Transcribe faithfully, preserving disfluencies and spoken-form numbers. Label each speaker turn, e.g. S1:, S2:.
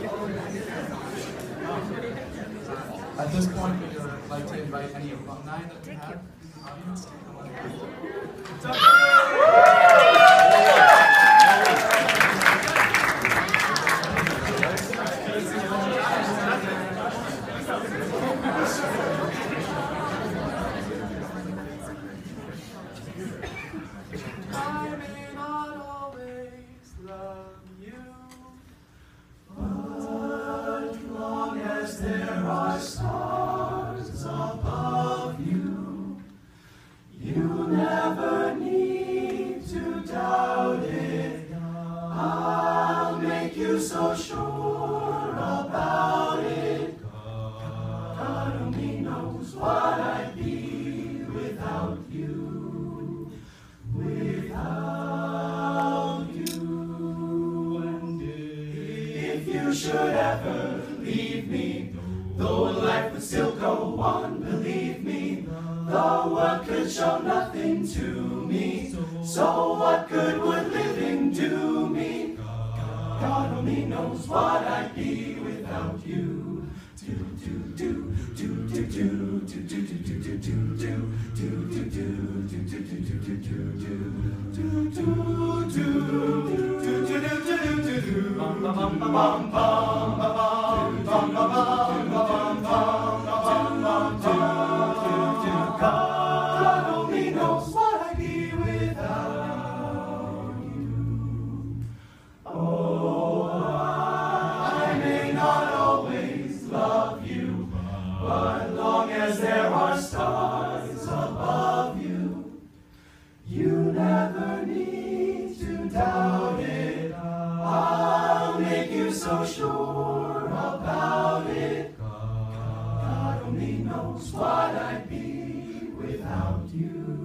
S1: At this point, we would like to invite any alumni that we have in the audience to come up. I may not always love you, but long as there are stars above you, you never need to doubt it. I'll make you so sure about it. God only knows what I'd be without you, without you. And if you should ever leave me, though life would still go on, believe me, the world could show nothing to me. So what good would living do me? God only knows what I'd be without you. Do do do do do do do do do do do do do God only knows what I'd be without you. Oh, I may not always love you, but long as there are stars above you, you never need to doubt it. I'll make you so sure about it. God only knows what I'd be without you.